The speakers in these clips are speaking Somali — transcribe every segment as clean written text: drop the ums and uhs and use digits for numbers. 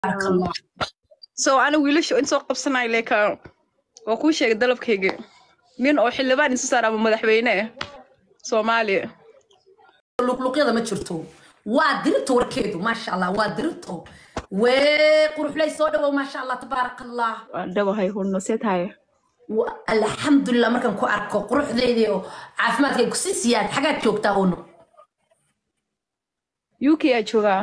بارك الله. So أنا ويلش إن سوق بسنة إليك وكل شيء دلب كيجي من أو حلبان إنسان أبو مدحوينه سومالي. luqluqyada ma jirto waa dirto warkeedu ma sha Allah waa dirto way qurux lay soo dhawo ma sha Allah tabarakallah دوا هاي هو النسيت هاي alxamdulillah markan ku arko quruxdeedii oo caafimaadkay ku sii siyaad xagaad joogtaa oo UK أشوفها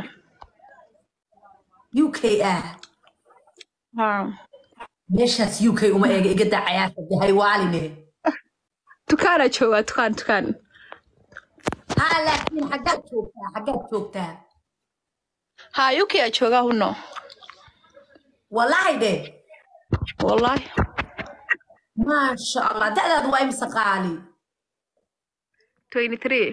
UK ها meeshaas UK uma eega iga dacayaasha hay waaline تكان أشوفها تكان ها laakiin xagaad joogtaa ها UK أشوفها هنا wallahi de والله ما sha Allah da'daadu waa imsa qaali 23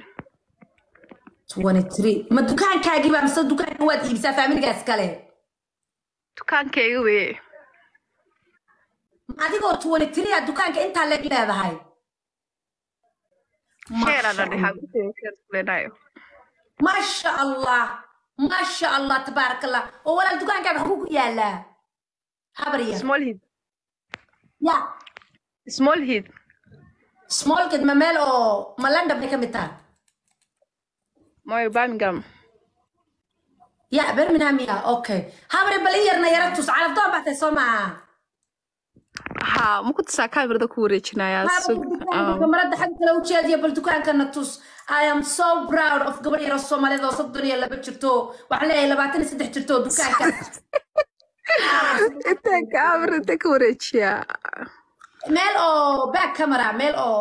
23 ma dukaankaagii baa mise dukaanka waad iibsaa faamiligaas kale تكان كيوي adigoo 23 dukaanka intaa leeg leedahay شير أنا اللي حابة شير لنايو ما شاء الله تبارك الله ولا الدكان كان حقوق يالا حبريا small heat سمول كد ممل او ملاندا بكمتان ما برمنغهام يا برمنغهام يا اوكي حبري بليرنا يرتوس على دون بعد سوما ها ممكن تساكاي برضه كوريتشنا يا سوق كاميرا حق لو جاديه بالدكان كان توس I am so proud of gabadhi yar Soomaaliyeed oo soddoniya laba jirto waxa leeyahay 23 jirto dukaanka inta kaamira kureechiya meel oo back camera meel oo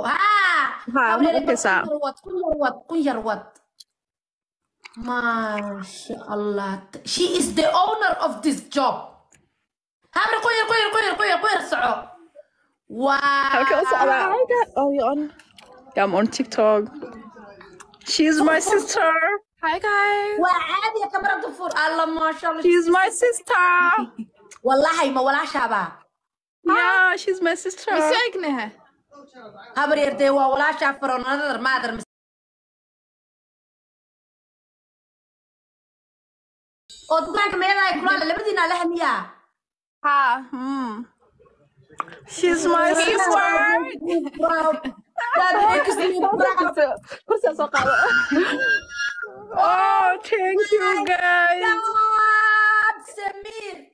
kun yar wad ma sha Allah she is the owner of this job habra qoyar soco wow oh you on yeah, I'm on TikTok. She's my sister. Hi guys. وعادي يا كاميرا ضفور الله ما شاء الله. She's my sister. والله ما ولا شابه. Yeah, she's my sister. مساكنها. هبر يردي ولا شافر ونظر ما أدري. أدوكان كمية يقولون اللي بدينا لها مياه. ها. She's my sister. That makes me proud. Oh, thank you guys. Samir.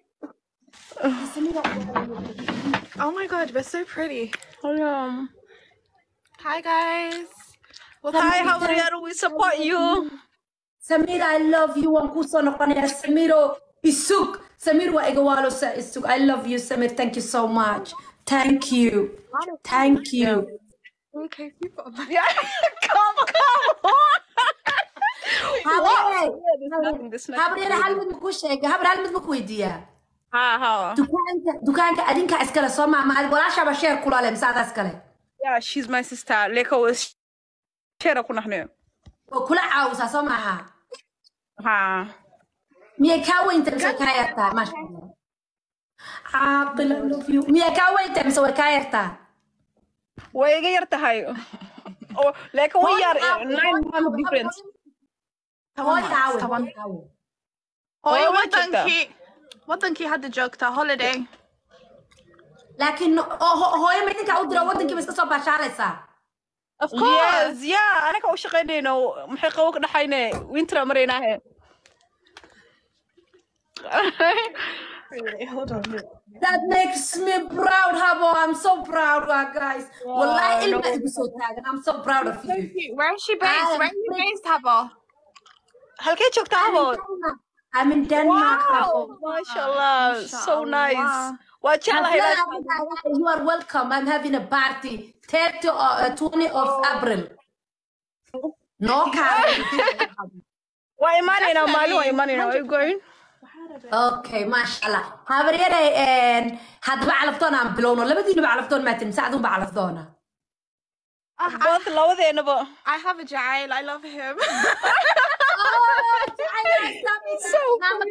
Oh my god, we're so pretty. Hi guys. Well, hi, how are you? We support you. Samir, I love you. Samiro Isuk. Samir wa egawalo sa Isuk. I love you, Samir. Thank you so much. Thank you. Thank you. Okay, people. Yeah, come on. Habriya hal mid ku sheega habra hal mid ku weydiiya ha dukaanka adinka iskala soo ma walaasha ba share kula leh misaada iskale yeah she's my sister leko share ku naxno oo kula caawisa soo ma ha miya ka weynta mise ka yarta ma sha Allah aqil I love you miya ka weynta mise way ka yarta way iga yartahay oo leko way yar 9 months difference wadankii hadda joogtaa holiday laakiin hooyo ma idinka u dira wadankii ba iska soo baashaaraysaa of course yeah anaka u shaqeynayno maxay qawo ka dhaxayne winter mareenahe hold on that makes me proud Habo I'm so proud guys wallahi ilma igu soo taagan I'm so proud of you where is she based Habo halkee joogtaa Habo I'm in Denmark wow mashallah so nice what you are welcome I'm having a party 20 of April no why imanina are you going okay mashallah habaryare hadba calaftoona aan bilowno labadiina ba calaftoon ma tin saacadu ba calaftoona both labadeenaba I have a Jail I love him so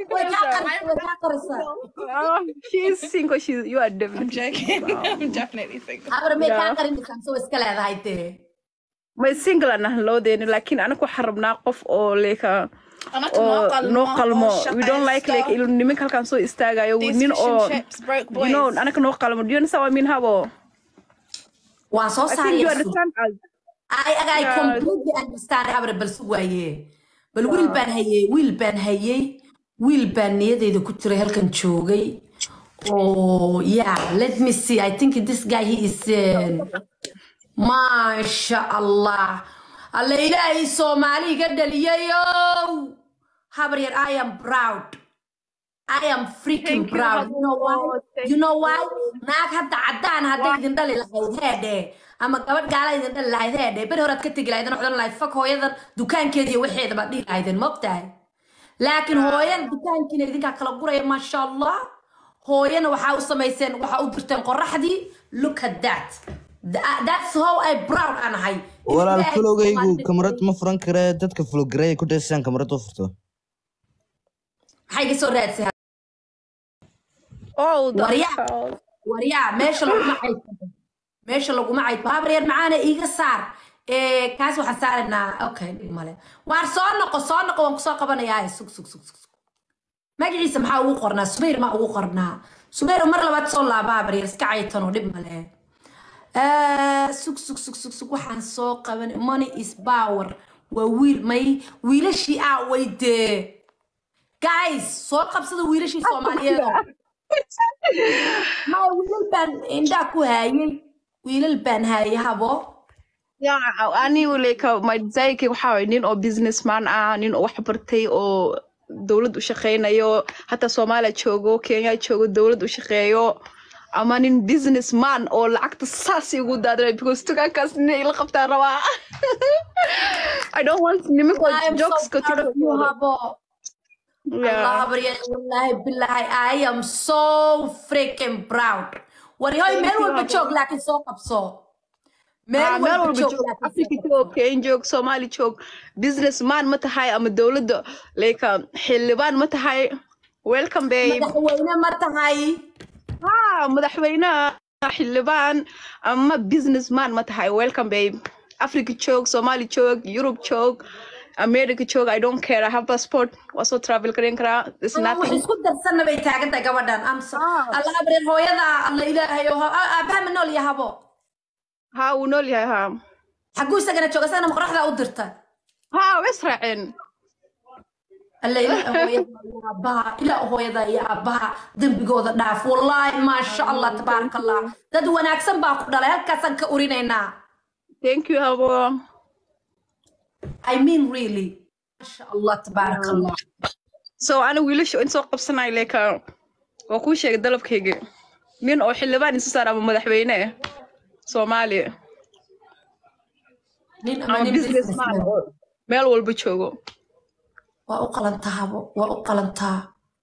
she's single you are definitely I'm definitely single habra me ka qarin kan soo iska leedahay ما single أنا لودين لكن أنا كو حربنا قف أو ليك أنا no qalmo. We don't like nimanka halkan soo istaagayo nin oo you know anaka no qalmo. Do you understand what I mean habo? Waa soo I think you saarayso. understand us. I completely understand habar bal suwaye. Bal wiil baan niyadeyda ku jiray halkan joogay. Oh yeah, let me see. I think this guy he is Masha Allah. Allah ilaahi Soomaali ga dhaliyayo. Habar I am proud. I am freaking proud. You know why? Naag hadda cadaan hadday idin dhali lahayd heedhe ama gabadh gaala idin dhali lahayd heedhe beri horaad ka tegi lahaydeen waxdan lahayd fak hooyadan dukaankeeda iyo waxeeda baad dhihi lahaydeen ma ogtahay laakiin hooyan dukaankiina idinkaa kala guraya maasha allah hooyana waxaa u samayseen waxaa u dirteen qoraxdii look at that that's how I proud anahay walaal flogaygu kamarad ma furan kare dadka flogaray ku dheesaan kamarad u furto maxay ka soo raadsan Oh, waryaa meesha laguma cayd habar yar macaana iiga saar kaas waxaan saaraynaa okay male waar soo noqo waan kusoo qabanayaa sug magaciisa maxaa ugu qornaa Sumayr ma ugu qornaa Sumayr mar labaad soo laaba habar yar iska caytano dhib male sug waxaan soo qaban money is power waa wiilashii wayde guys soo qabsada wiilashii Soomaaliyeed ما ويلبان عندك ويلبان هاي هابو Yeah, أنا وليك ما زيك وحاول نين أو businessman نين أو حبرتي أو دولة وشقينا يو حتى سوماليا تشوجو كينيا تشوجو دولة وشقيو أما نين businessman أو العقد الساسي يقول ده because تكا كاسني لقبت الروا I don't want نمك jokes كتير Allah wallahi billahi I am so freaking proud. Warihoy meel walba joog laakiin soo qabso. Meel walba joog Afrika joog, Kenya joog, Somali joog, businessman ma tahay ama dawladda like xildhibaan ma tahay. Welcome babe. Madaxweyne ma tahay. Madaxweyne xildhibaan ama businessman ma tahay. Welcome babe. Afrika joog, Somali joog, Europe joog. America joog, I don't care. I have passport. Also travel karin kara. There's nothing. Isku darsanna bay taagantay gabadhan. Allah abrin hooyada Allah ilaahayo aabbaha ma nool yahabo. Ha uu nool yahay ha. Xaguu isagana jooga sana maqraxda u dirta. Ha wasraacin. Allah ilaahayo hooyada iyo aabbaha dambigooda dhaaf. Wallahi ma sha Allah tabarakallah. Dad wanaagsan baa ku dhalay halkaasan ka urinaynaa. Thank you habo. I mean really. MashaAllah, tabarakallah. So أنا ويلش إن سوق بسنا إليك وأكون شيء دلب كيجي من أو حلبان إنسان صار أبو مدحبينه سومالي أنا business man مال والبتشوجو وأقلنتها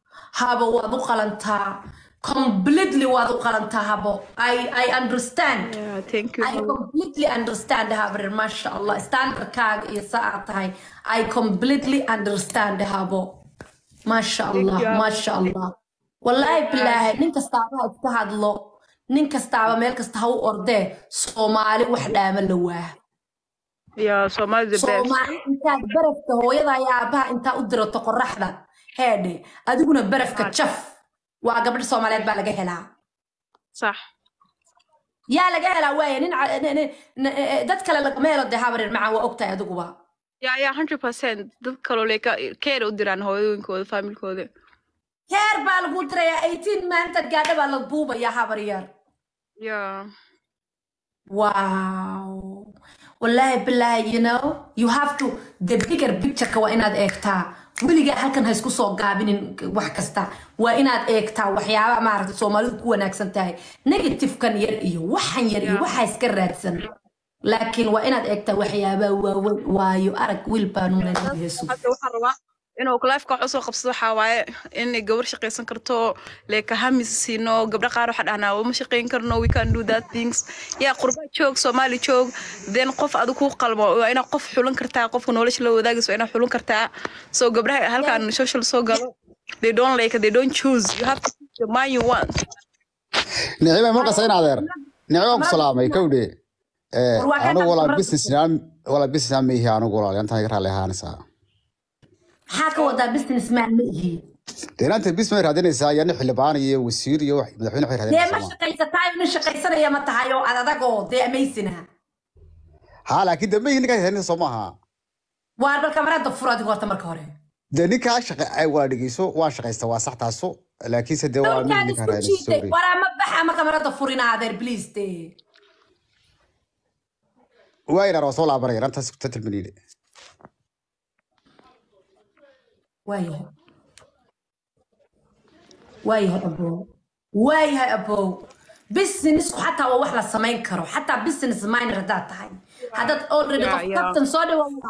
completely وأقلنتها I understand. Yeah, thank you. I completely understand هابر ما شاء الله standard كاج يساعدها I completely understand هابو ما شاء الله والله بالله نينك استعبها اجتهاد له نينك استعبها مالك استهو أرده صومالي وحدة عمل لواه يا صومالي the best صومالي انت برفته هو يضع يا أبها انت أدرى تقرح ذا هادي أدقنا برفك تشف وقبل صوماليات بقى لقى هلا صح يا لقى هلا وين دتك لك ما يرد هابر معه وقتها يدقوا يا 100% دكروا لك كير ودران هو ينكو فاميل كود كير بالقول ترى يا 18 ما أنت قاعدة بالبوبة يا هابريار يا واو والله بالله you know you have to the bigger picture كوائنات إكتا ولقى هالكن هيسكو صوغ قابين وحكستا وإناد إكتا وحيابا ما عرفت سومالي كوا ناكسنتاهي نيجاتيف كان يرئيه وحن يرئيه وحيسكر رادسن لكن وإناد إكتا وحيابا وايو أرك ويلبانون الهيسو إنه كلايف كعصو قبصو حواي إني قبر شقيسن كرتو لك همس سينو قبر قارو حد أنا ومشقين كرنو we can do that things يا قربات شوك سومالي شوك then قف أدوكو قلبو وإنا قف حلون كرتا قف نولش لو داقس وإنا حلون كرتا so قبر هل كان social so قلو they don't like it they don't choose you have to choose the man you want نعيمة مرقى سين عذير نعيمة بسلامة كودي أنا ولا business نعم ولا business نعم هي أنا ولا أنت هيك رالي هانسا حاكا ودا بزنس مان مئهي دينا أنت بس ما يرادينيسا يعني حلبان iyo wasiir iyo wax madaxweyne waxay dee raadinaysaa ma shaqaysataay nin shaqaysanaya ma tahayo ad adagoo dee amaysinaha ها laakiin dambe ninka haynin Soomaha waar bal kamarada furaad goorta marka hore de ninka shaqay waa dhigeyso waa shaqaysta waa sax taaso laakiin sidee waa ninka raadinayso wara ma baxa ma kamarada furina adeer please dee وين رسول الله برير أنت سكتت المنيلة وايه أبو بيزنس حتى هو واحد السمين كرو حتى بيزنس ماين ردات هاي هذا أوريدي كابتن صادي والله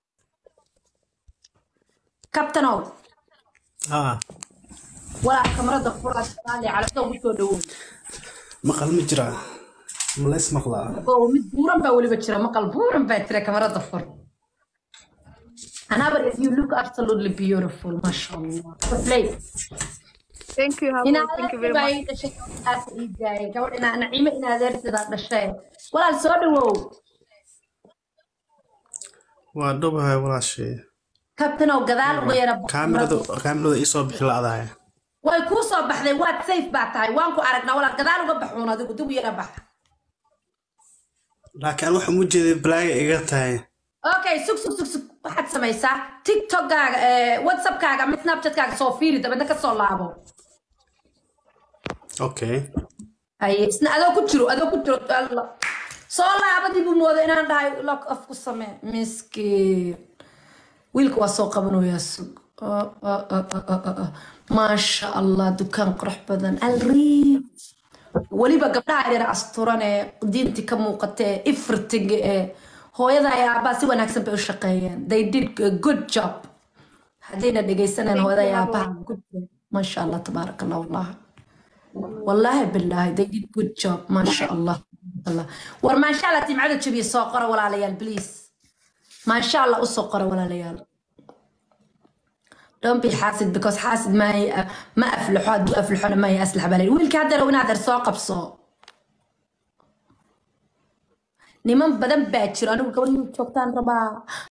كابتن أول ولا كاميرا دفورات ثانية على طول بتودون مقال مجرى ملاس مقلا بورم بقولي بتشرى مقال بورم بتشرى كاميرا دفور أنا but if you look absolutely beautiful ما شاء الله Thank you, thank you very much. أنا نعيمة إن هذا هذا الشيء ولا السؤال وادوبها ولا شيء كابتن أو جذال وغيره كاميرا يصوب بحلا هذا ويكون صوب بحذي وات سيف بعتها وانكو عرقنا ولا جذال وقبحونا ذي قدوم يربح لكن روح موجود بلاي إجتها أوكي سك واحد سميسا تيك توك واتساب كاغا من سناب شات كاغا صوفيري ده بدك تصور لعبه أوكي أي سنا أدو كتيرو الله صور لعبه دي بموضوع إن أنا داي لك أفكو سمع مسكين ويلك وسوق منو يسوق ما شاء الله دكان قرح بدن الريف ولي بقى بتاعي أسطورنا دينتي كموقتة إفرتج هو يدا يا أبا سوى نكسب بالشقيين they did a good job هدينا دقيسنا هو يدا يا أبا ما شاء الله تبارك الله والله بالله they did good job ما شاء الله ورما شاء الله تيم عدد شبيه سوقرة ولا ليال بليز ما شاء الله أسوقرة ولا ليال don't be حاسد because حاسد ما أفلحوا ما هي أسلحة بالي ويلك هذا لو نادر سوق بسوق niman badan baa jiro anigu gabadhii joogtaan rabaa